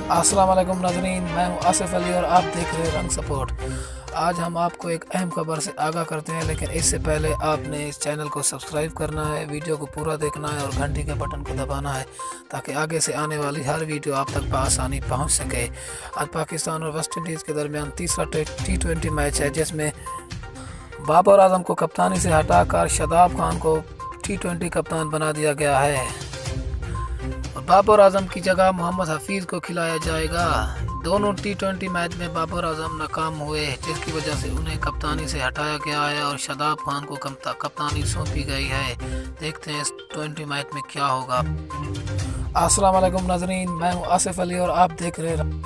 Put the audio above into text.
अस्सलाम वालेकुम नाज़रीन, मैं हूं आसिफ अली और आप देख रहे हैं रंग सपोर्ट। आज हम आपको एक अहम खबर से आगाह करते हैं, लेकिन इससे पहले आपने इस चैनल को सब्सक्राइब करना है, वीडियो को पूरा देखना है और घंटी के बटन को दबाना है ताकि आगे से आने वाली हर वीडियो आप तक बआसानी पहुंच सके। आज पाकिस्तान और वेस्ट इंडीज़ के दरमियान तीसरा T20 मैच है, जिसमें बाबर आजम को कप्तानी से हटाकर शादाब खान को T20 कप्तान बना दिया गया है और बाबर आजम की जगह मोहम्मद हफीज़ को खिलाया जाएगा। दोनों T20 मैच में बाबर आजम नाकाम हुए, जिसकी वजह से उन्हें कप्तानी से हटाया गया है और शादाब खान को कप्तानी सौंपी गई है। देखते हैं इस 20 मैच में क्या होगा। अस्सलाम वालेकुम नाज़रीन, मैं हूं आसिफ अली और आप देख रहे हैं